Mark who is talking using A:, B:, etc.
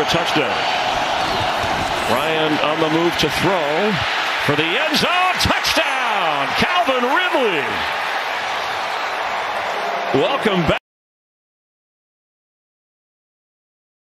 A: touchdown. Ryan on the move to throw for the end zone. Touchdown, Calvin Ridley. Welcome back.